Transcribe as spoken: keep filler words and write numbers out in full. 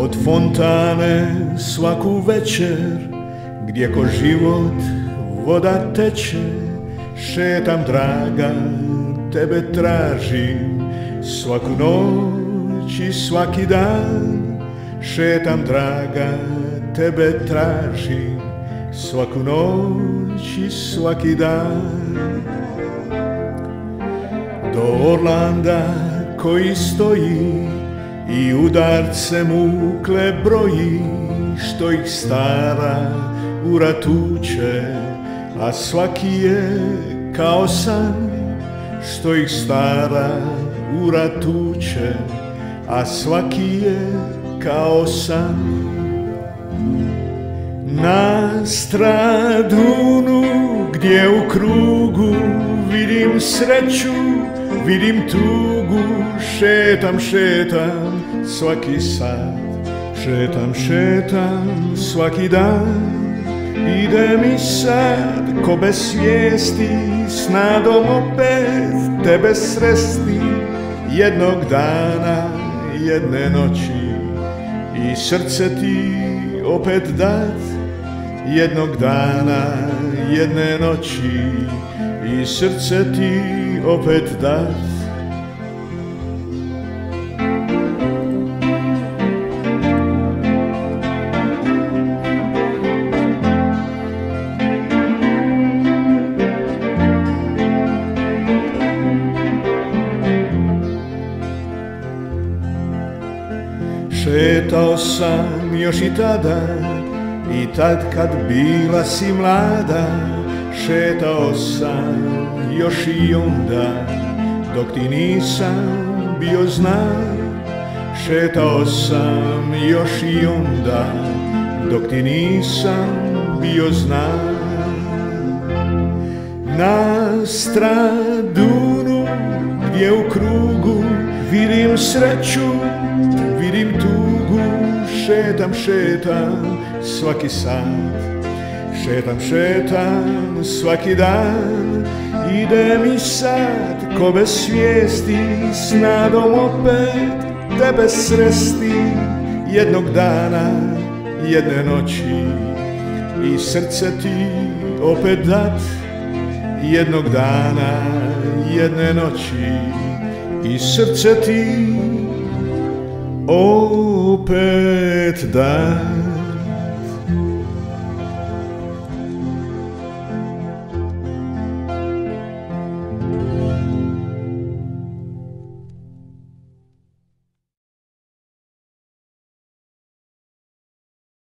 od fontane svaku večer, gdje ko život voda teče. Šetam draga, tebe tražim svaku noć i svaki dan. Šetam draga, tebe tražim svaku noć i svaki dan. Do Orlanda koji stoji i udarce mukle broji, što ih stara ura tuče, a svaki je kao san. Što ih stara ura tuče, a svaki je kao san. Na Stradunu gdje u krugu vidim sreću, vidim tugu, šetam, šetam svaki sat, šetam, šetam svaki dan. Ide mi sad ko bez svijesti, s nadom opet tebe sresti jednog dana, jedne noći, i srce ti opet dat. Jednog dana, jedne noći, i srce ti opet dat. Šetao sam još i tada, i tad kad bila si mlada. Šetao sam još i onda, dok ti nisam bio znan. Šetao sam još i onda, dok ti nisam bio znan. Na Stradunu gdje u krugu vidim sreću, vidim tugu, šetam, šetam svaki sat, šetam, šetam svaki dan. Ide mi sad ko bez svijesti, s nadom opet tebe sresti jednog dana, jedne noći, i srce ti opet dat. Jednog dana, jedne noći, i srce ti opet dat.